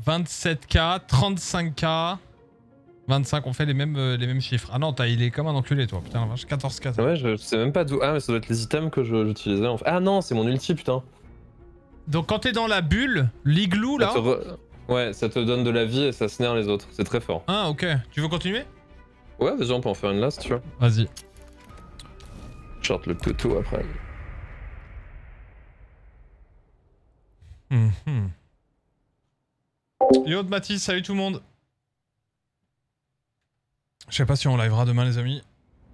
27K, 35K, 25, on fait les mêmes chiffres. Ah non, il est comme un enculé toi, putain la vache, 14K. Ouais, je sais même pas d'où. Ah, mais ça doit être les items que j'utilisais en fait. Ah non, c'est mon ulti, putain. Donc quand t'es dans la bulle, l'igloo là... Ouais, ça te donne de la vie et ça snare les autres, c'est très fort. Ah ok, tu veux continuer? Ouais, vas-y, on peut en faire une là si tu veux. Vas-y. Short le toto après. Yo Mathis, salut tout le monde. Je sais pas si on livera demain les amis.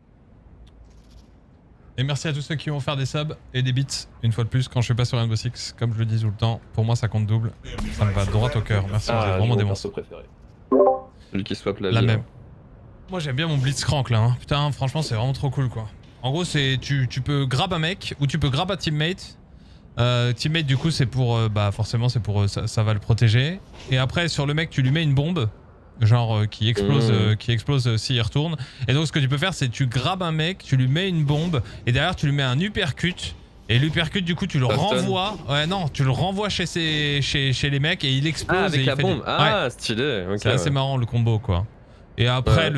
Et merci à tous ceux qui vont faire des subs et des bits, une fois de plus, quand je suis pas sur Rainbow Six, comme je le dis tout le temps, pour moi ça compte double, ça me va droit au cœur, merci, vous êtes vraiment des monstres. Préféré. Celui qui swap la vie. La même. Hein. Moi j'aime bien mon blitzcrank là, hein. Putain franchement c'est vraiment trop cool quoi. En gros c'est tu peux grab un mec ou tu peux grab un teammate. Teammate du coup c'est pour, bah forcément c'est pour, ça va le protéger. Et après sur le mec tu lui mets une bombe. Genre qui explose s'il y retourne. Et donc ce que tu peux faire c'est tu grabes un mec, tu lui mets une bombe et derrière tu lui mets un uppercut. Et l'uppercut du coup tu le renvoies. Ouais non, tu le renvoies chez les mecs et il explose. Ah avec et la bombe. Ah ouais. Stylé. Okay, c'est assez marrant le combo quoi. Et après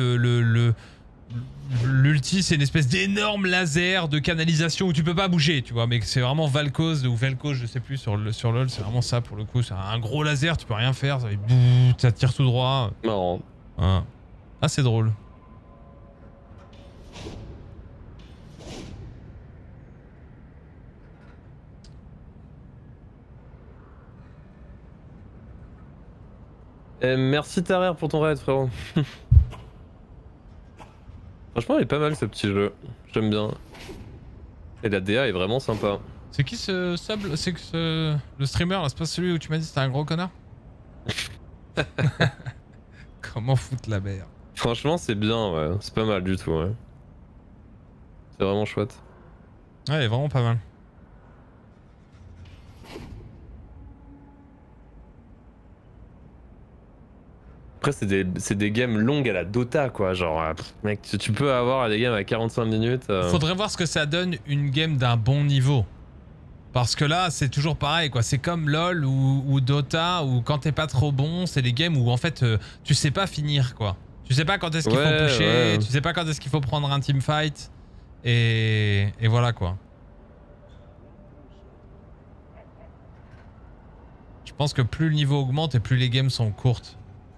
l'ulti c'est une espèce d'énorme laser de canalisation où tu peux pas bouger tu vois, mais c'est vraiment Valkos ou Velkos je sais plus sur LoL, c'est vraiment ça pour le coup, c'est un gros laser, tu peux rien faire, ça tire tout droit. Marrant. Ah, c'est drôle. Merci Tarer pour ton raid frérot. Franchement il est pas mal ce petit jeu, j'aime bien. Et la DA est vraiment sympa. C'est qui ce sub? C'est que le streamer là, c'est pas celui où tu m'as dit c'était un gros connard? Comment foutre la merde? Franchement c'est bien ouais, c'est pas mal du tout ouais. C'est vraiment chouette. Ouais il est vraiment pas mal. Après c'est des games longues à la Dota quoi, genre mec tu peux avoir des games à 45 minutes. Faudrait voir ce que ça donne une game d'un bon niveau. Parce que là c'est toujours pareil quoi, c'est comme LoL ou Dota où quand t'es pas trop bon c'est des games où en fait tu sais pas finir quoi. Tu sais pas quand est-ce qu'il faut pusher, tu sais pas quand est-ce qu'il faut prendre un teamfight et voilà quoi. Je pense que plus le niveau augmente et plus les games sont courtes.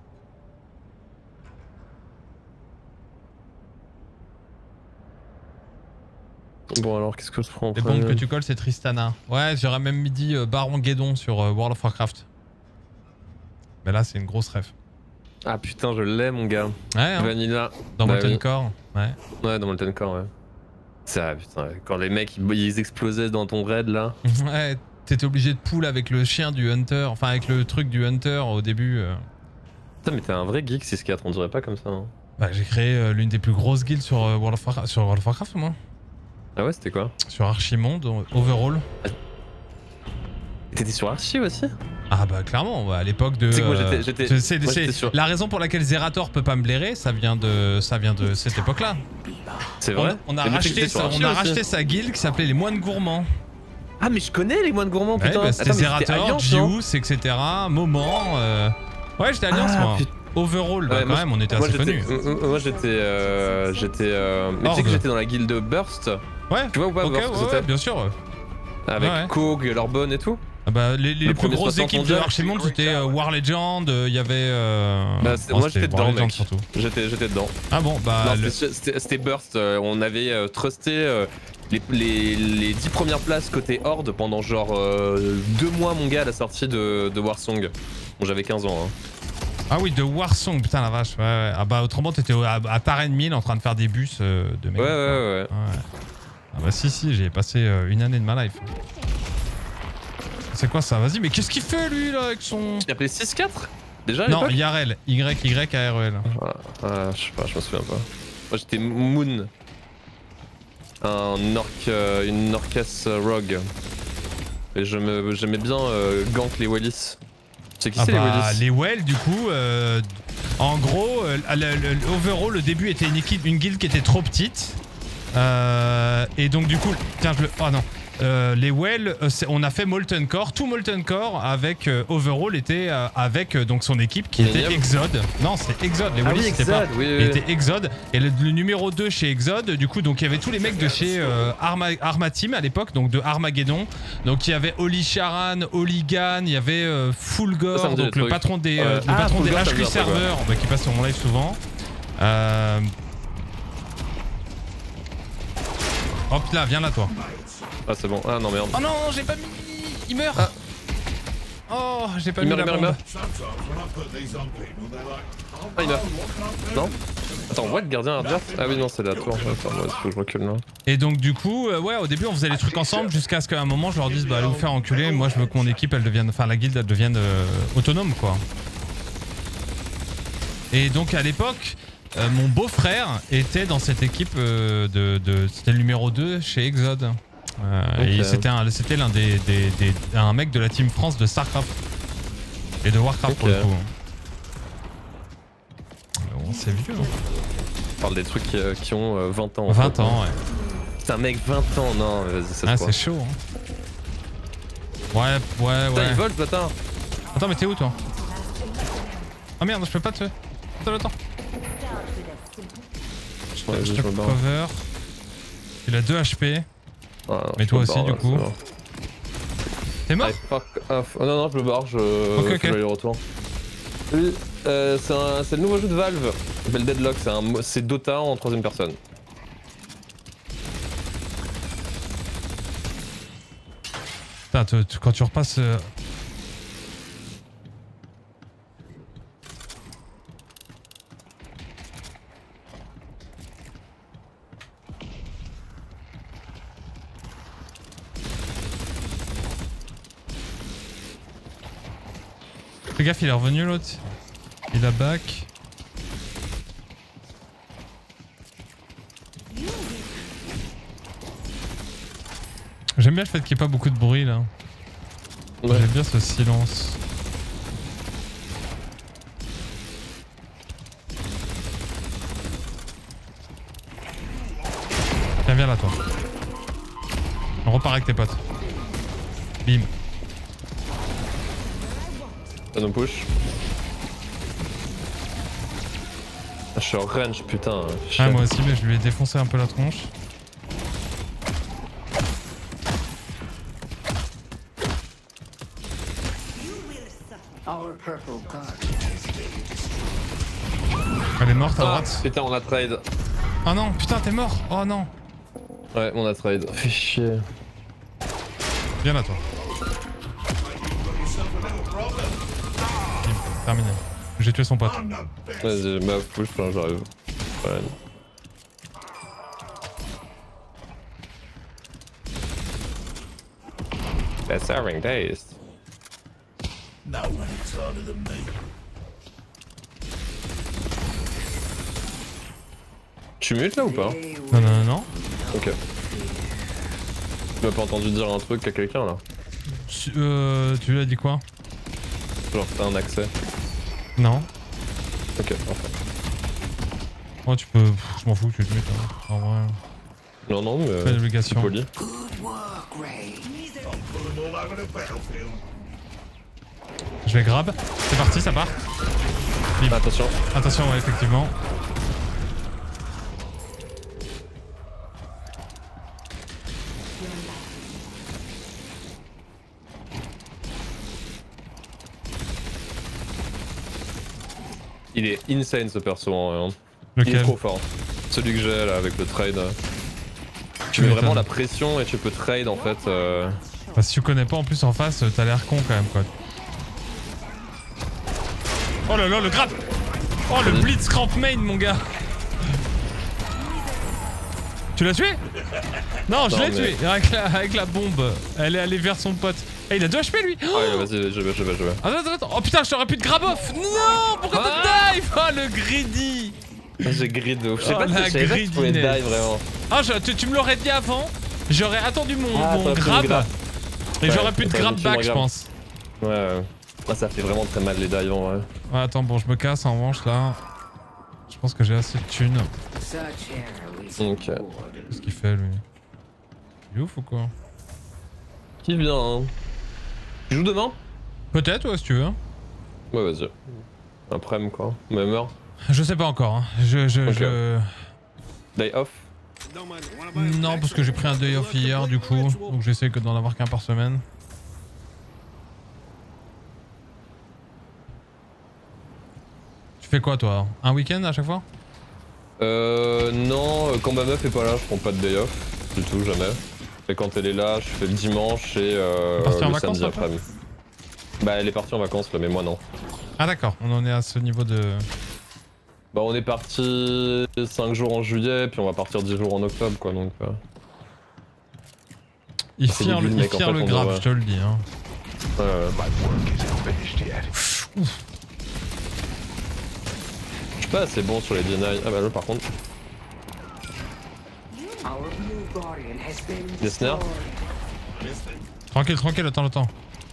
Bon alors qu'est-ce que je prends? Les bombes que tu colles c'est Tristana. Ouais j'aurais même dit Baron Guédon sur World of Warcraft. Mais là c'est une grosse ref. Ah putain je l'ai mon gars. Ouais hein. Vanilla. Dans Molten Core. Ouais. Ouais dans Molten Core ouais. Ça putain quand les mecs ils explosaient dans ton raid là. Ouais t'étais obligé de pull avec le chien du Hunter. Enfin avec le truc du Hunter au début. Putain mais t'es un vrai geek 6-4 on dirait pas comme ça hein. Bah j'ai créé l'une des plus grosses guildes sur World of Warcraft moi. Ah ouais c'était quoi? Sur Archimonde, Overall. T'étais sur Archie aussi? Ah bah clairement, à l'époque de... j'étais sur... La raison pour laquelle Zerator peut pas me blairer, ça vient de cette époque-là. C'est vrai? On a racheté sa guilde qui s'appelait les Moines Gourmands. Ah mais je connais les Moines Gourmands putain. Ouais, bah, c'était Zerator, Gius, etc. Moment... Ouais j'étais Alliance moi. Overall, bah quand même on était assez connus. Moi j'étais... Mais tu sais que j'étais dans la guilde Burst. Ouais. Tu vois ou pas ouais, bien sûr. Avec Kog, Lorbonne et tout. Ah bah les plus grosses équipes de Archimonde c'était War Legend, il y avait... Bah, moi j'étais dedans Legend, mec, surtout. J'étais dedans. Ah bon bah... C'était Burst, on avait trusté les 10 premières places côté Horde pendant genre 2 mois mon gars à la sortie de Warsong. Bon j'avais 15 ans hein. Ah oui, de Warsong, putain la vache. Ouais, ouais. Ah bah autrement t'étais à Tarenmil en train de faire des bus de mecs. Ouais. Ah bah si, j'ai passé une année de ma life. C'est quoi ça? Vas-y, mais qu'est-ce qu'il fait lui là avec son... Il appelé 6-4 déjà à non, Yarel, Y-A-R-E-L. Ah, je sais pas, je me souviens pas. Moi j'étais Moon. Une Orcas Rogue. Et j'aimais bien gank les Wallis. Tu sais qui c'est les Wallis? Les Well du coup, en gros, overall le début était une guilde qui était trop petite. Et donc du coup, tiens oh non. les Well, on a fait Molten Core, tout Molten Core avec Overall était avec donc son équipe qui était Exode. Non, c'était Exode, les Well c'était pas. Oui, Il était Exode et le numéro 2 chez Exode, du coup donc il y avait tous les mecs de chez Arma Team à l'époque, donc de Armageddon. Donc il y avait Oli Charan, Oligan, il y avait Fulgor, donc le patron des HQ serveurs qui passe sur mon live souvent. Hop là, viens là toi. Ah c'est bon, ah non merde. Oh non, j'ai pas mis... Il meurt. Oh, j'ai pas mis la bombe. Ah il meurt. Non. Attends, what, gardien adverse? Ah oui non, c'est la tour. Attends, moi, faut que je recule là. Et donc du coup, ouais, au début on faisait les trucs ensemble jusqu'à ce qu'à un moment je leur dise bah allez vous faire enculer, moi je veux que mon équipe elle devienne, enfin la guilde elle devienne autonome quoi. Et donc à l'époque, mon beau-frère était dans cette équipe c'était le numéro 2 chez Exode. Okay. Et c'était l'un un mec de la team France de Starcraft et de Warcraft pour le coup. Bon, c'est vieux. On parle des trucs qui ont 20 ans. 20 ans, ouais. C'est un mec 20 ans, non, vas-y, ça ah, c'est chaud. Hein. Ouais. Putain, il vole, ce bâtard. Attends, mais t'es où toi? Oh merde, je peux pas te. Attends. Je te cover. Il a 2 HP. Ah, mais toi aussi, du coup. T'es mort? Fuck off. Oh, non, je me barre, Ok. Je vais aller retour. Lui, c'est le nouveau jeu de Valve. Il s'appelle Deadlock, c'est Dota en 3ème personne. Putain, quand tu repasses... Fais gaffe, il est revenu l'autre. Il a back. J'aime bien le fait qu'il n'y ait pas beaucoup de bruit là. Ouais. J'aime bien ce silence. Viens là toi. On repart avec tes potes. Bim. Ça nous push. Je suis en range, putain. Ah, moi aussi, mais je lui ai défoncé un peu la tronche. Elle est morte à droite. Putain, on a trade. Oh non, putain, t'es mort. Oh non. Ouais, on a trade. Fais chier. Viens là, toi. Terminé. J'ai tué son pote. Vas-y, bah push, j'arrive. Ouais. That's serving taste. Tu mutes là ou pas? Non. Ok. Tu m'as pas entendu dire un truc à quelqu'un là? Tu lui as dit quoi? Genre t'as un accès? Non. Ok, enfin. Oh tu peux... Je m'en fous que tu te mutes hein. En vrai. Non mais... Pas d'obligation. Poli. Je vais grab. C'est parti, ça part. Bim. Attention. Attention, ouais, effectivement. Il est insane ce perso, hein. Lequel? Il est trop fort. Celui que j'ai là avec le trade. Tu mets vraiment la pression et tu peux trade en fait. Bah, si tu connais pas en plus en face, t'as l'air con quand même quoi. Oh là là, le grab! Oh le blitzcrank main mon gars! Tu l'as tué? Non, je l'ai tué avec la bombe. Elle est allée vers son pote. Et il a 2 HP lui! Ah vas-y, je vais. Attends. Oh putain, je t'aurais pu te grab off! Non! Pourquoi t'as dive? Oh le greedy! J'ai grid de ouf. Je sais Oh, pas si je pouvais dive vraiment. Ah, tu me l'aurais dit avant. J'aurais attendu mon grab. Et j'aurais pu te grab back, je pense. Ouais. Ah, ça fait vraiment très mal les dives en vrai. Ouais, attends, bon, je me casse en revanche là. Je pense que j'ai assez de thunes. Ok. Qu'est-ce qu'il fait lui? Il est ouf ou quoi? Qui vient hein. Tu joues demain? Peut-être, ouais, si tu veux. Ouais, vas-y. Après-midi quoi. Même heure. Je sais pas encore. Hein. Ok. Day off? Non, parce que j'ai pris un day off hier, du coup. Donc j'essaie que d'en avoir qu'un par semaine. Tu fais quoi, toi? Un week-end à chaque fois? Non, quand ma meuf est pas là, je prends pas de day off. Du tout, jamais. Et quand elle est là, je fais le dimanche et le samedi après-midi. Bah, elle est partie en vacances là, mais moi non. Ah, d'accord, on en est à ce niveau de. Bah, on est parti 5 jours en juillet, puis on va partir 10 jours en octobre, quoi, donc. Il tire le grave, je te le dis. Hein. Je suis pas assez bon sur les deny. Ah bah là, par contre. Des snares. Tranquille, tranquille, attends.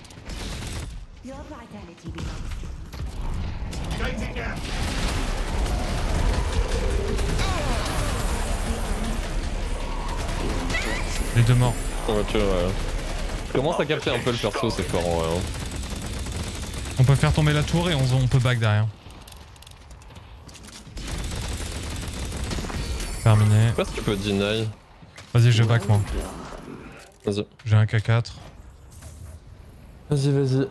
Les deux morts. En voiture, je commence à capter un peu le perso, c'est fort en vrai. Hein. On peut faire tomber la tour et on peut back derrière. Terminé. Je sais pas si tu peux deny. Vas-y, je back moi. Vas-y. J'ai un K4. Vas-y.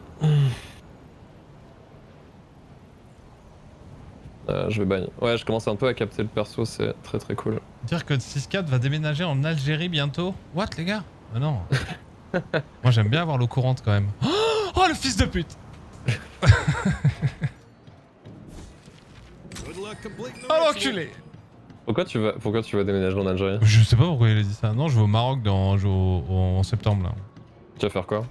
Je vais bagne. Ouais, je commence un peu à capter le perso, c'est très cool. Dire que 6-4 va déménager en Algérie bientôt? What les gars? Ah non. Moi j'aime bien avoir l'eau courante quand même. Oh le fils de pute. Oh l'enculé. Pourquoi tu vas déménager en Algérie? Je sais pas pourquoi il a dit ça. Non, je vais au Maroc en septembre là. Tu vas faire quoi?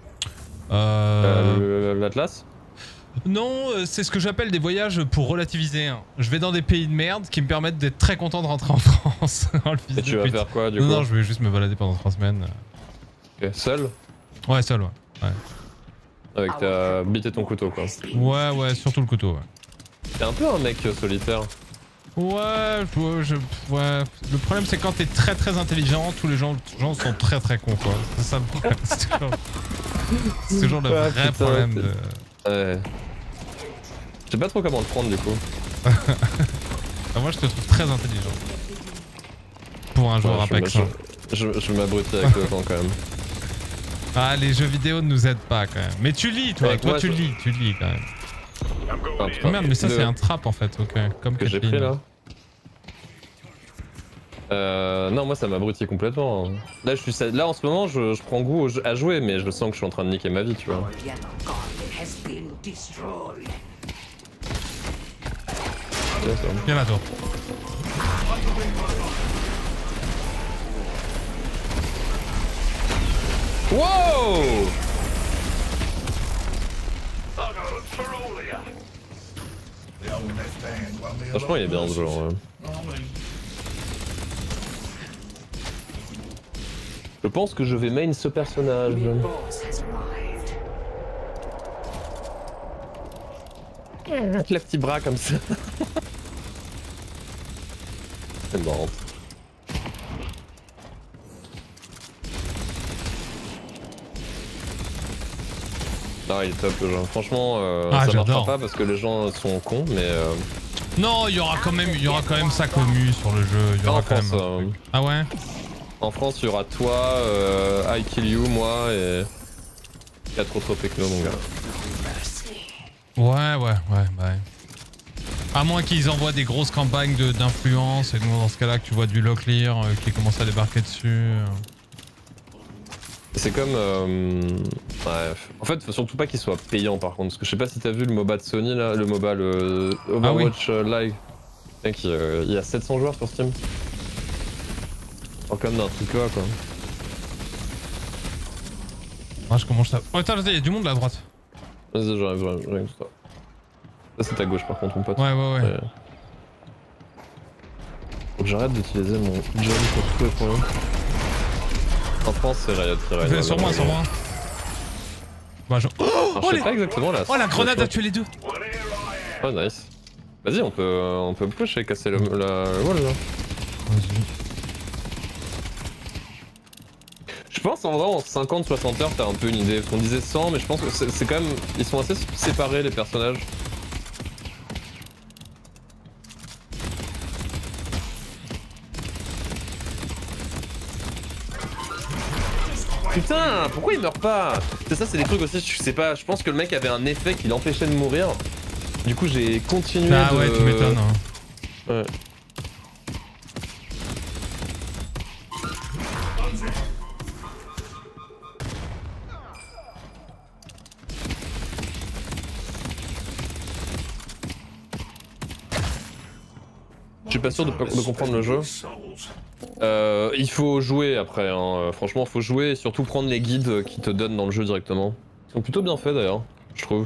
L'Atlas? Non, c'est ce que j'appelle des voyages pour relativiser. Je vais dans des pays de merde qui me permettent d'être très content de rentrer en France. Oh, le fils et de tu vas pute. faire quoi du coup? Non, je vais juste me balader pendant 3 semaines. Ok, seul? Ouais, seul, ouais. Avec ta bite et ton couteau quoi. Ouais, surtout le couteau, ouais. T'es un peu un mec solitaire. Ouais, ouais. Le problème c'est quand t'es très intelligent, tous les gens sont très cons quoi. C'est ça le problème. C'est toujours le vrai problème de... Ouais. Je sais pas trop comment le prendre du coup. Moi je te trouve très intelligent. Pour un joueur Apex. Je m'abrutis avec le temps quand même. Ah les jeux vidéo ne nous aident pas quand même. Mais tu lis toi, tu lis quand même. Ah, putain, merde mais ça c'est un trap en fait, ok. Comme que j'ai pris là. Non moi ça m'abrutit complètement. Là en ce moment je prends goût à jouer mais je sens que je suis en train de niquer ma vie tu vois. Viens là toi. Wow! Franchement il est bien ce jeu ouais. Je pense que je vais main ce personnage. Avec le petit bras comme ça. C'est marrant. Non il est top le jeu. Franchement ça marchera pas parce que les gens sont cons mais non il y aura quand même sa commu sur le jeu. Il y aura quand même Ah ouais? En France il y aura toi, I Kill You, moi et 4 autres techno mon gars. Ouais. À moins qu'ils envoient des grosses campagnes d'influence et dans ce cas là que tu vois du Locklear qui commence à débarquer dessus. C'est comme... Bref. En fait, faut surtout pas qu'il soit payant par contre, parce que je sais pas si t'as vu le MOBA de Sony là, le MOBA, le Overwatch Live. Mec, il y a 700 joueurs sur Steam. Oh, comme d'un truc là quoi. Ah, je commence à... Oh attends, il y a du monde là à droite. Vas-y, j'arrive tout ça. Ça c'est ta gauche par contre mon pote. Ouais. Faut que j'arrête d'utiliser mon jump pour tout les problèmes. En France c'est Riot qui règne. Sur moi. Bah, je sais pas exactement là. Oh la grenade a tué les deux. Oh nice. Vas-y on peut push et casser le wall là. Vas-y. Je pense en vrai en 50-60 heures t'as un peu une idée. On disait 100 mais je pense que c'est quand même... Ils sont assez séparés les personnages. Putain, pourquoi il meurt pas? C'est ça, c'est des trucs aussi, je sais pas, je pense que le mec avait un effet qui l'empêchait de mourir. Du coup j'ai continué Ah ouais, tu m'étonnes. Hein. Ouais. Je suis pas sûr de comprendre le jeu. Il faut jouer après, hein. Franchement faut jouer et surtout prendre les guides qui te donnent dans le jeu directement. Ils sont plutôt bien faits d'ailleurs, je trouve.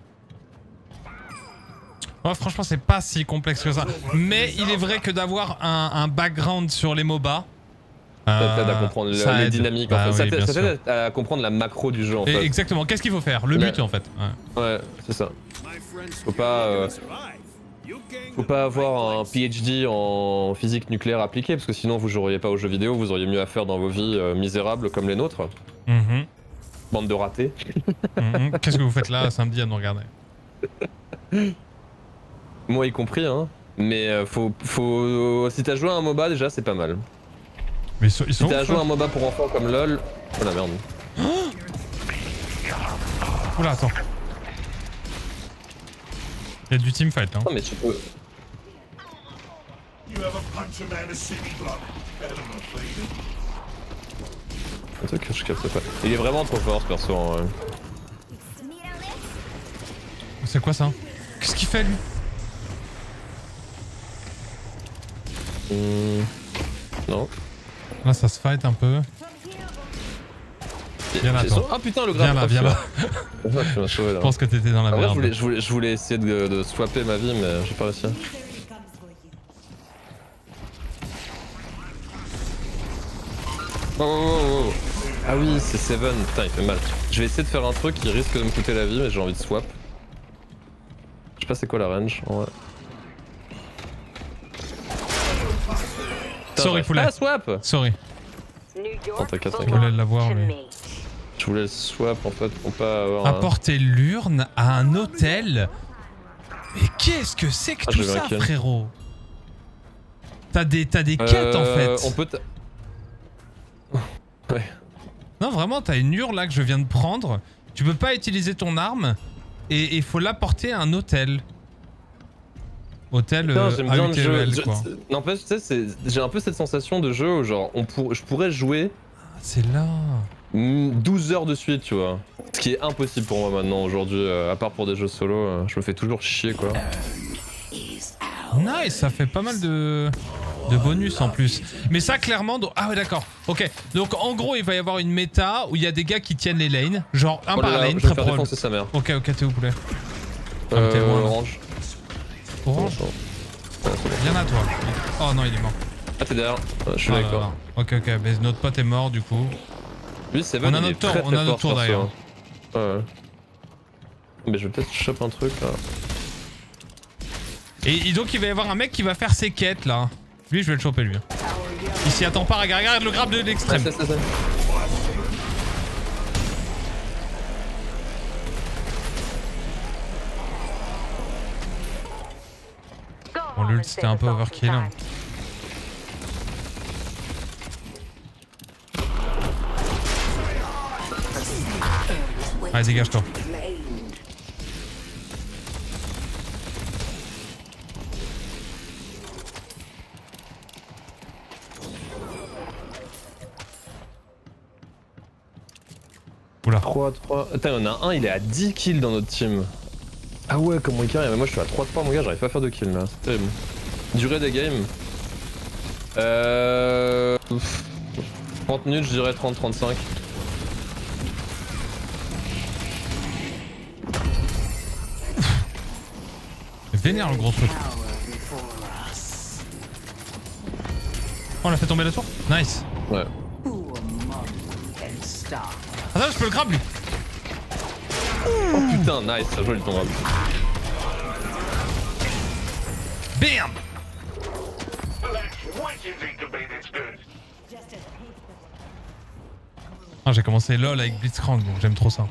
Ouais, franchement c'est pas si complexe que ça. Mais il est vrai que d'avoir un background sur les MOBA... ça t'aide à comprendre les dynamiques, bah, en fait. Oui, ça t'aide à comprendre la macro du jeu en fait. Exactement, qu'est-ce qu'il faut faire? Le but en fait. Ouais, c'est ça. Faut pas avoir un PhD en physique nucléaire appliquée parce que sinon vous joueriez pas aux jeux vidéo, vous auriez mieux à faire dans vos vies misérables comme les nôtres. Bande de ratés. Qu'est-ce que vous faites là samedi à nous regarder? Moi y compris hein. Mais si t'as joué à un MOBA déjà c'est pas mal. Mais si t'as joué à un MOBA pour enfants comme LOL... Oh la merde. Oula attends. Il y a du teamfight là. Non mais tu peux... Un truc que je capte pas. Il est vraiment trop fort ce perso en vrai. C'est quoi ça? Qu'est-ce qu'il fait lui? Non. Là ça se fight un peu. Viens là toi. Ah putain le grave. Viens là. Je pense que t'étais dans la merde. Je voulais essayer de swapper ma vie mais j'ai pas réussi. Oh. Ah oui c'est Seven, putain il fait mal. Je vais essayer de faire un truc qui risque de me coûter la vie mais j'ai envie de swap. Je sais pas c'est quoi la range en vrai. Sorry poulet. Ah swap. Sorry. Oh, t'inquiète. Je voulais l'avoir lui. Je voulais le swap en fait pour pas avoir... Apporter l'urne à un hôtel. Mais qu'est-ce que c'est que tout ça frérot? T'as des quêtes en fait. On peut... Ouais. Non vraiment t'as une urne là que je viens de prendre. Tu peux pas utiliser ton arme. Et il faut l'apporter à un hôtel. Hôtel j'aime bien le jeu. quoi. N'empêche, tu sais, j'ai un peu cette sensation de jeu où genre je pourrais jouer. Ah, c'est là. 12 heures de suite, tu vois. Ce qui est impossible pour moi maintenant aujourd'hui, à part pour des jeux solo, je me fais toujours chier quoi. Nice, ça fait pas mal de bonus en plus. Mais ça clairement... Ah ouais d'accord. Ok. Donc en gros il va y avoir une méta où il y a des gars qui tiennent les lanes. Genre un par lane, très proche. sa mère. Ok, t'es où poulet? Orange. Orange? Viens à toi. Oh non il est mort. Ah t'es derrière, je suis avec toi. Ok, mais notre pote est mort du coup. Lui c'est bon, on a notre tour d'ailleurs. Ouais. Mais je vais peut-être choper un truc là. Et donc il va y avoir un mec qui va faire ses quêtes là. Lui je vais le choper lui. Il s'y attend pas, regarde le grab de l'extrême. Ouais, c'est. Bon l'ult c'était un peu overkill. Allez dégage-toi. Oula. 3. Attends, il y en a un, il est à 10 kills dans notre team. Ah ouais, comment il carry? Mais moi je suis à 3-3 mon gars, j'arrive pas à faire de kills là, c'est terrible. Durée des games 30 minutes, je dirais 30-35. Vénère le gros truc. Oh, on a fait tomber la tour? Nice. Ouais. Attends, je peux le grab lui. Oh putain, nice, ça joue ton grab. Bam. Ah, j'ai commencé LOL avec Blitzcrank, donc j'aime trop ça.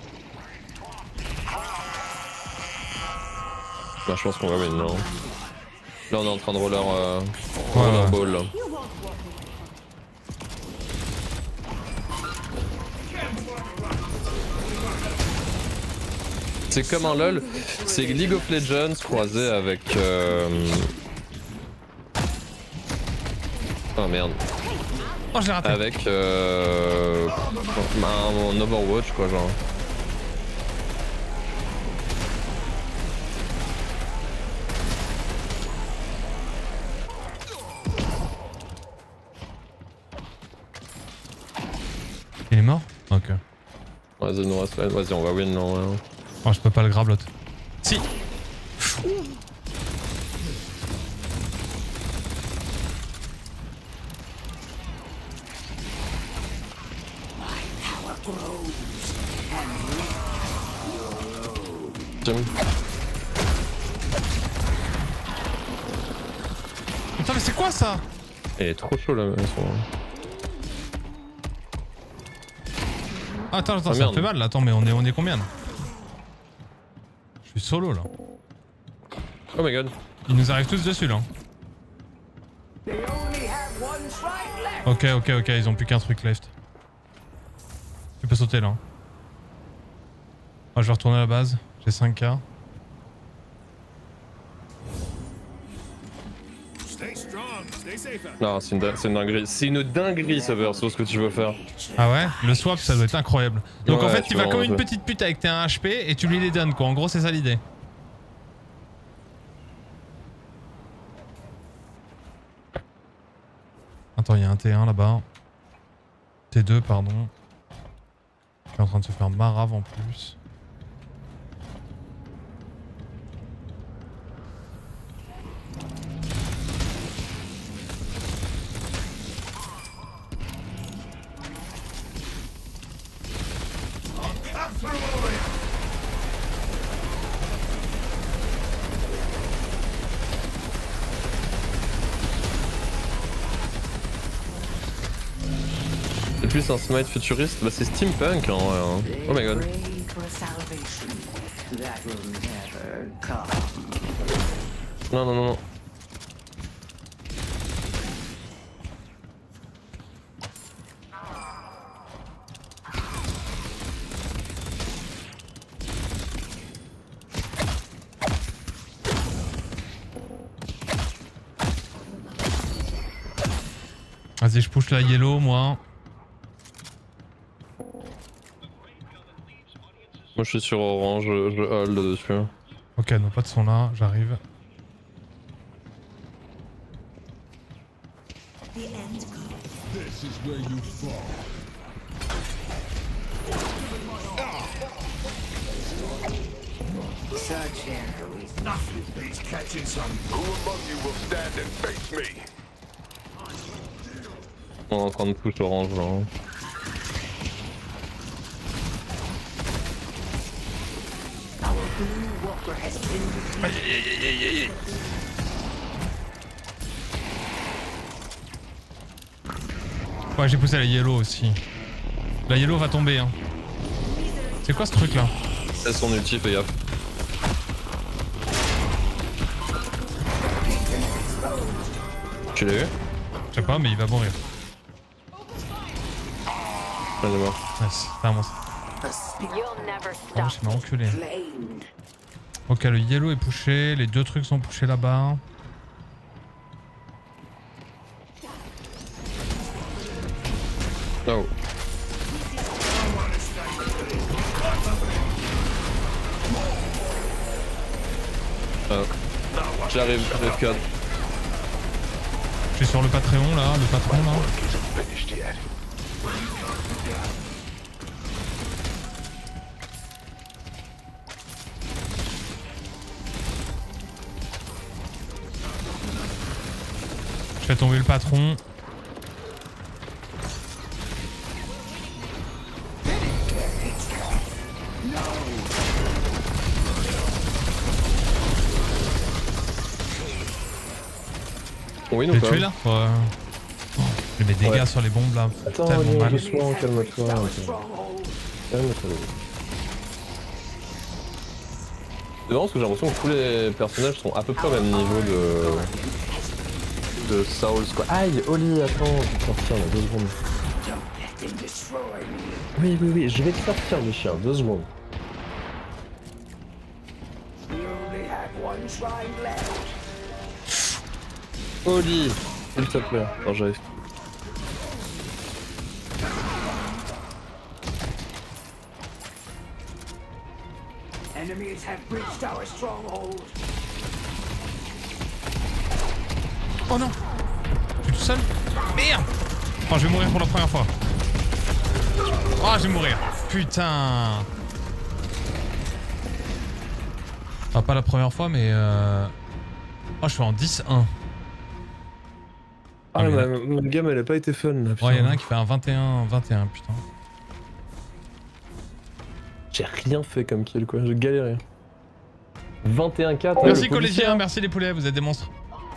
Bah, je pense qu'on va win là. Là on est en train de roller, Ouais. ball là. C'est comme un LOL, c'est League of Legends croisé avec... Oh merde. Oh, je l'ai raté. Avec un Overwatch quoi genre. Il est mort? Ok. Vas-y, vas-y, on va win non. Ouais. Oh, je peux pas le grab l'autre. Si! Putain, mais c'est quoi ça? Il est trop chaud là. Attends, ça me fait mal là. Attends, mais on est combien là? Je suis solo là. Oh my god. Ils nous arrivent tous dessus là. Ok, ils ont plus qu'un truc left. Tu peux sauter là. Moi je vais retourner à la base. J'ai 5k. Non, c'est une dinguerie. C'est une dinguerie ça verso ce que tu veux faire. Ah ouais? Le swap ça doit être incroyable. Donc ouais, en fait tu vas comme une petite pute avec tes 1 HP et tu lui les donnes quoi. En gros c'est ça l'idée. Attends, il y a un T1 là-bas. T2 pardon. Qui est en train de se faire marave en plus. C'est plus un smite futuriste, bah c'est steampunk en vrai. Hein. Oh my god. Non. Vas-y, je push la yellow moi. Moi je suis sur orange, je hold dessus. Ok, nos potes sont là, j'arrive. On est en train de push orange là. Ouais, j'ai poussé la yellow aussi. La yellow va tomber hein. C'est quoi ce truc là? C'est son ulti, fais gaffe. Tu l'as vu? Je sais pas mais il va mourir. Il est mort. Nice, c'est un monstre. Oh, je m'ai enculé. Ok, le yellow est pushé, les deux trucs sont pushés là-bas. Oh. J'arrive, F4. Je suis sur le Patreon là, le patron là. Je fais tomber le patron. Oui, Je non l'ai tué là? Ouais. Je mets des dégâts sur les bombes là. Attends, tellement mal. doucement, calme-toi. Calme-toi. C'est marrant parce que j'ai l'impression que tous les personnages sont à peu près au même niveau de Souls quoi. Aïe, Oli, attends, je vais te sortir là, 2 secondes. Oui, je vais te sortir le chien, 2 secondes. Oli, s'il te plaît. Non, j'arrive. Oh non! Je suis tout seul? Merde! Oh, je vais mourir pour la première fois. Oh, je vais mourir. Putain! Enfin, pas la première fois, mais oh, je suis en 10-1. Ah, ma game elle a pas été fun là. Ouais, y'en a un qui fait un 21-21, putain. J'ai rien fait comme kill quoi, j'ai galéré. 21-4. Merci collégien, merci les poulets, vous êtes des monstres.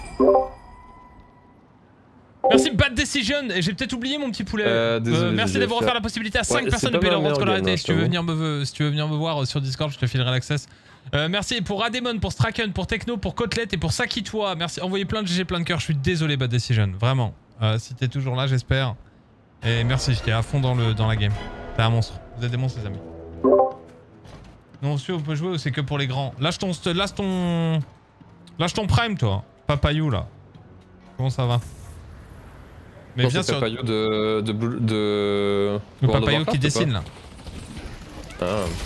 Merci Bad Decision, et j'ai peut-être oublié mon petit poulet. Désolé, merci d'avoir offert la possibilité à 5 personnes de payer leur droit de scolarité. Si tu veux venir me voir sur Discord, je te filerai l'access. Merci pour Ademon, pour Straken, pour Techno, pour Côtelette et pour Sakitois. Merci, envoyez plein de GG, plein de cœur. Je suis désolé Bad Decision, vraiment. Si t'es toujours là, j'espère. Et merci, j'étais à fond dans la game. T'es un monstre, vous êtes des monstres les amis. Non, si on peut jouer ou c'est que pour les grands. Lâche ton prime toi, Papayou là. Comment ça va? Mais bien sûr. Papayou de le Papayou qui dessine là. Ah.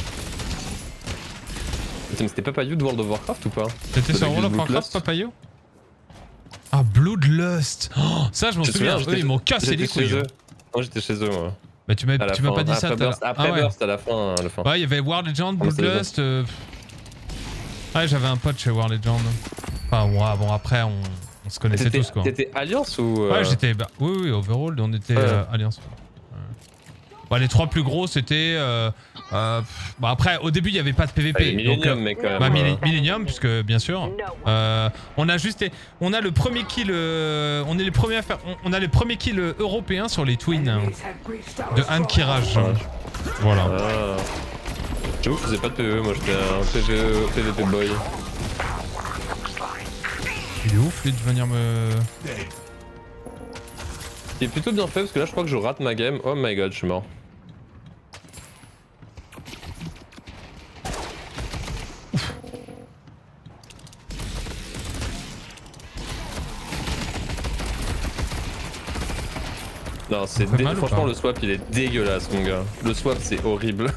Mais c'était Papayou de World of Warcraft ou pas? T'étais sur World of Warcraft Papayou? Ah, Bloodlust. Oh, ça je m'en souviens, eux ils m'ont cassé les couilles. Moi j'étais chez eux moi. Bah tu m'as pas dit ça après Burst à la fin. Ouais, il y avait War Legend, Bloodlust. Ouais, j'avais un pote chez War Legend. Enfin ouais, bon après on se connaissait tous quoi. T'étais Alliance ou Ouais, j'étais oui, overall on était Alliance. Bah, les 3 plus gros c'était bah après au début il y avait pas de PVP Millennium, mais quand même. Millennium puisque bien sûr on a le premier kill on est les premiers à faire on a les premiers kills européens sur les twins de Han Kiraj. Voilà. J'avoue que je faisais pas de PVE, moi j'étais un PVP boy. Il est ouf lui de venir me... Il est plutôt bien fait parce que là je crois que je rate ma game. Oh my god, je suis mort. Non, c'est franchement le swap il est dégueulasse mon gars. Le swap c'est horrible.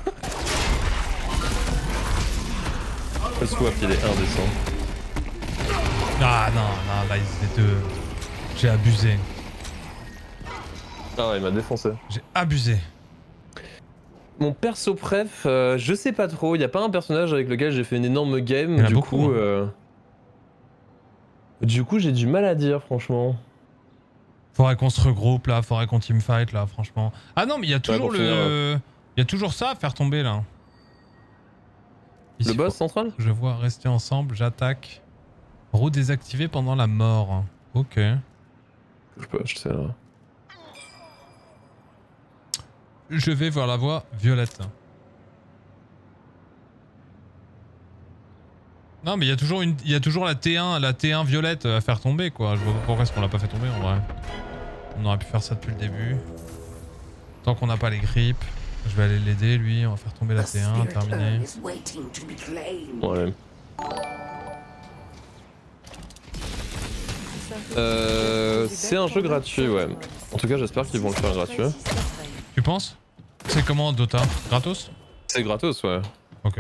Le swap il est indécent. Ah non, là ils étaient deux. J'ai abusé. Ah ouais, il m'a défoncé. J'ai abusé. Mon perso préf, je sais pas trop, il y a pas un personnage avec lequel j'ai fait une énorme game, il y en a beaucoup, du coup j'ai du mal à dire franchement. Faudrait qu'on se regroupe là, faudrait qu'on teamfight là franchement. Ah non mais il y a toujours il y a toujours ça à faire tomber là. Ici, le boss central? Je vois rester ensemble, j'attaque. Roue désactivée pendant la mort. Ok. Je peux acheter là. Je vais voir la voie violette. Non mais il y a toujours la T1 violette à faire tomber quoi. Je vois pas pourquoi est-ce qu'on l'a pas fait tomber en vrai. On aurait pu faire ça depuis le début. Tant qu'on n'a pas les grippes, je vais aller l'aider lui, on va faire tomber la T1, terminé. Ouais. C'est un jeu gratuit, ouais. En tout cas, j'espère qu'ils vont le faire gratuit. Tu penses? C'est comment Dota? Gratos? C'est gratos, ouais. Ok.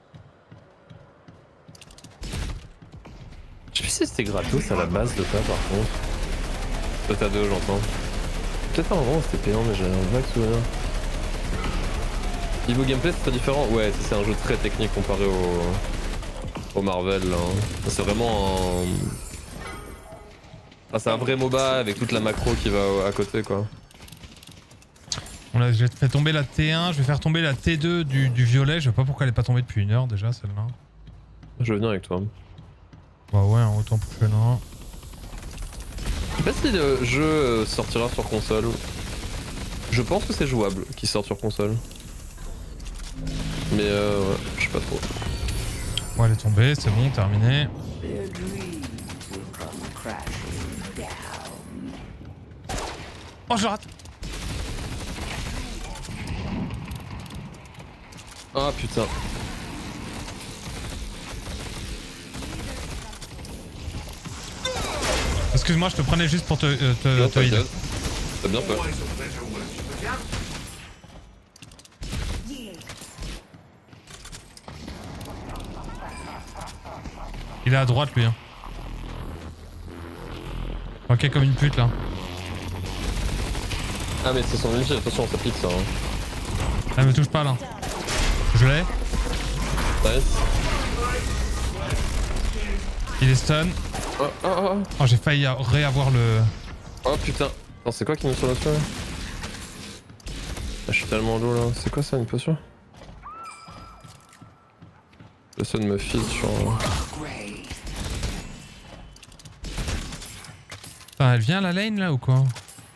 Je sais plus si c'était gratos à la base Dota par contre. Dota 2, j'entends. Peut-être pas vraiment c'était payant, mais j'ai un vague souvenir. Niveau gameplay, c'est très différent. Ouais, c'est un jeu très technique comparé au Marvel. Hein. C'est vraiment un... Ah, c'est un vrai MOBA avec toute la macro qui va à côté quoi. Je vais faire tomber la T1, je vais faire tomber la T2 du violet. Je sais pas pourquoi elle est pas tombée depuis 1 heure déjà celle-là. Je vais venir avec toi. Bah ouais, autant pour que non. Je sais pas si le jeu sortira sur console. Je pense que c'est jouable qu'il sorte sur console. Mais ouais, je sais pas trop. Bon, elle est tombée, c'est bon, terminé. Oh, je rate. Ah putain. Excuse-moi, je te prenais juste pour te heal. T'as bien fait. Il est à droite lui. Hein. Ok, comme une pute là. Ah mais c'est son ulti, attention ça pique ça. Hein. Elle me touche pas là. Je l'ai. Nice. Il est stun. Oh, oh, oh. Oh, j'ai failli réavoir le... Oh putain. Attends, c'est quoi qui me sur le feu là? Ah, je suis tellement low là. C'est quoi ça, une potion? Le son me file sur... Putain, elle vient la lane là ou quoi?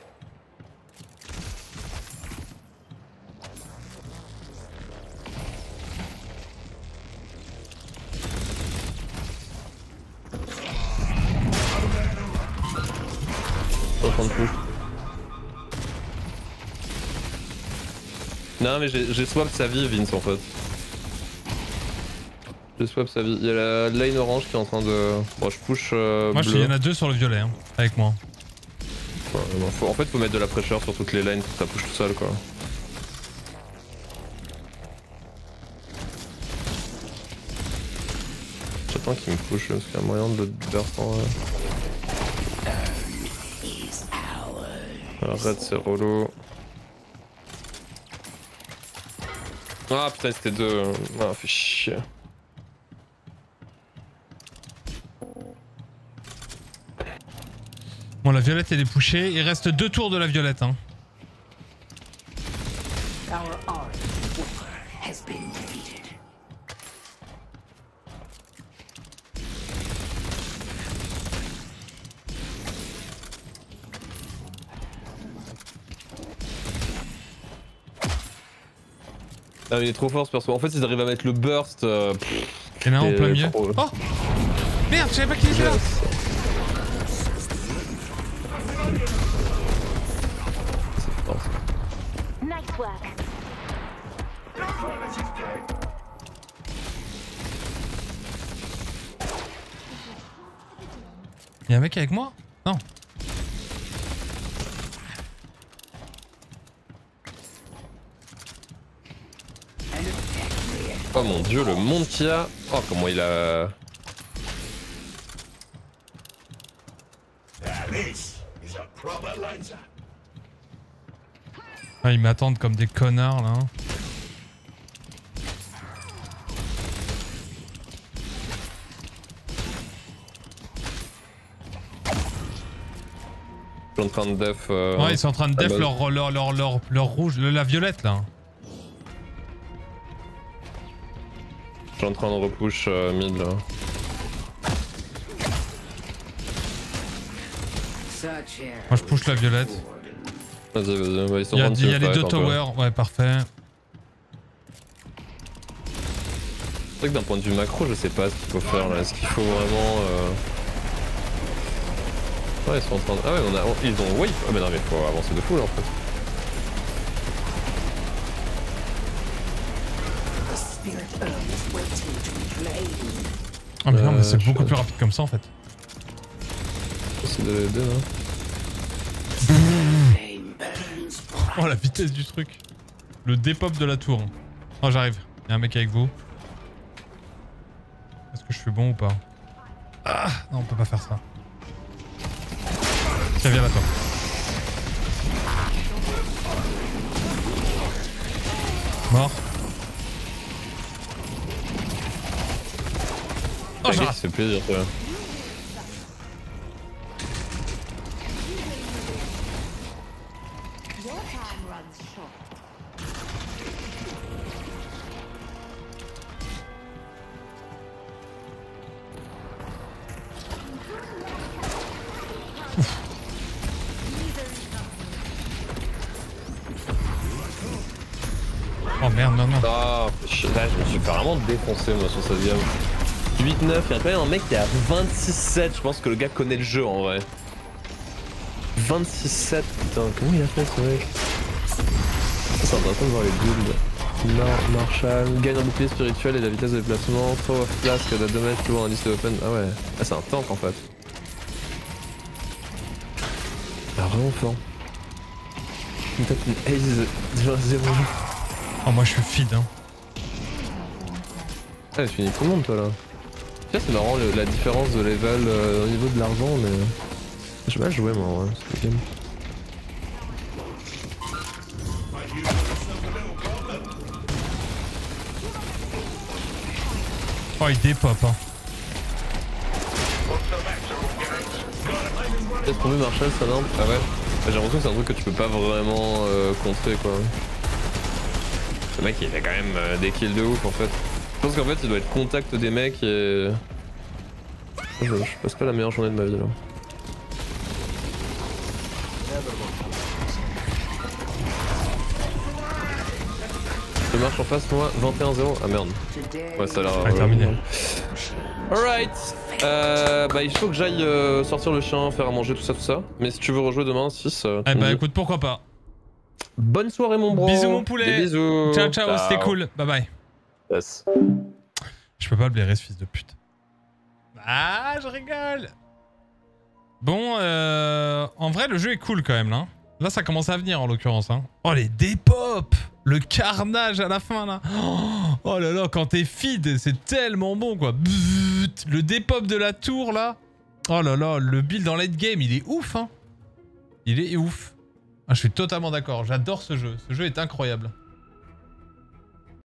Non mais j'ai swap sa vie Vince en fait. J'ai swap sa vie. Il y a la lane orange qui est en train de... Bon je push moi il y en a deux sur le violet hein, avec moi. Ouais, en fait faut mettre de la pressure sur toutes les lanes pour que ça push tout seul quoi. J'attends qu'il me push parce qu'il y a moyen de le burst en... Red c'est relou. Ah putain c'était deux. Ah fait chier. Bon la violette elle est pushée, il reste 2 tours de la violette hein. Ah il est trop fort ce perso. En fait ils arrivent à mettre le burst. Il y en a un en plein milieu. Oh merde, je savais pas qu'il était là. Nice work. Y'a un mec avec moi? Non. Oh mon dieu, le monde qu'il y a. Oh comment il a... Ah, ils m'attendent comme des connards là. Je suis en train de def... Ouais, ils sont en train de def leur rouge, la violette là. Je suis en train de repush mid là. Moi je push la violette. Vas-y, vas-y, ouais, ils sont Il en train de y a les deux fight, towers, ouais parfait. C'est vrai que d'un point de vue macro, je sais pas ce qu'il faut faire là. Est-ce qu'il faut vraiment... Ouais, ils sont en train de... Ah ouais, ils ont wave. Ah mais non mais faut avancer de fou là en fait. Ah mais non mais c'est beaucoup plus rapide comme ça en fait. C'est de l'aider là. Oh la vitesse du truc. Le dépop de la tour. Oh j'arrive, y'a un mec avec vous. Est-ce que je suis bon ou pas? Ah non on peut pas faire ça. Tiens viens là toi. Mort. Oh j'ai raté. Ça fait plaisir ça. merde. Ah, là, je me suis vraiment défoncé moi sur cette game. 8-9, il y a quand même un mec qui est à 26-7, je pense que le gars connaît le jeu en vrai. 26-7, putain, comment il a fait ce mec? C'est intéressant de voir les builds. Marshall, gagne un bouclier spirituel et la vitesse de déplacement, throw of flask, la damage toujours en liste open. Ah ouais, ah, c'est un tank en fait. Ah, vraiment fort. Il tape une ace 0. Oh, moi je suis feed, hein. Ah, tu finis tout le monde toi là. Tiens, c'est marrant la différence de level au niveau de l'argent, mais. J'ai mal joué moi, ouais, cette game. Oh, il dépop, hein. Est-ce qu'on veut Marshall ça non? Ah ouais? J'ai l'impression que c'est un truc que tu peux pas vraiment contrer quoi. Le mec il fait quand même des kills de ouf en fait. Je pense qu'en fait il doit être contact des mecs et... Je passe pas la meilleure journée de ma vie là. Je marche en face moi, 21-0. Ah merde. Ouais ça a l'air... terminé. Alright. Bah il faut que j'aille sortir le chien, faire à manger, tout ça. Mais si tu veux rejouer demain, 6... Eh bah écoute, pourquoi pas. Bonne soirée mon bro. Bisous mon poulet. Des bisous. Ciao, c'était cool. Bye bye. Yes. Je peux pas blairer ce fils de pute. Ah, je rigole. Bon, en vrai, le jeu est cool quand même, là. Là, ça commence à venir, en l'occurrence. Hein. Oh, les dépop. Le carnage à la fin, là. Oh là là, quand t'es feed, c'est tellement bon, quoi. Bzzzt, le dépop de la tour, là. Oh là là, le build en late game, il est ouf, hein. Il est ouf. Ah, je suis totalement d'accord. J'adore ce jeu. Ce jeu est incroyable.